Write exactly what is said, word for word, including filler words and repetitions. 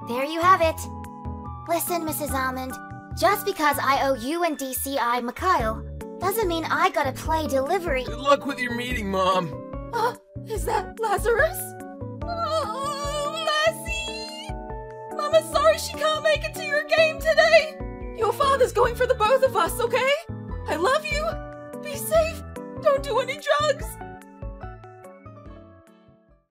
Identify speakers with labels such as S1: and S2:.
S1: there you have it. Listen, Missus Almond, just because I owe you and D C I Mikhail doesn't mean I gotta play delivery.
S2: Good luck with your meeting, Mom.
S3: Uh, is that Lazarus? Oh, Lassie! Mama's sorry she can't make it to your game today. Your father's going for the both of us, okay? I love you. Be safe. Don't do any drugs.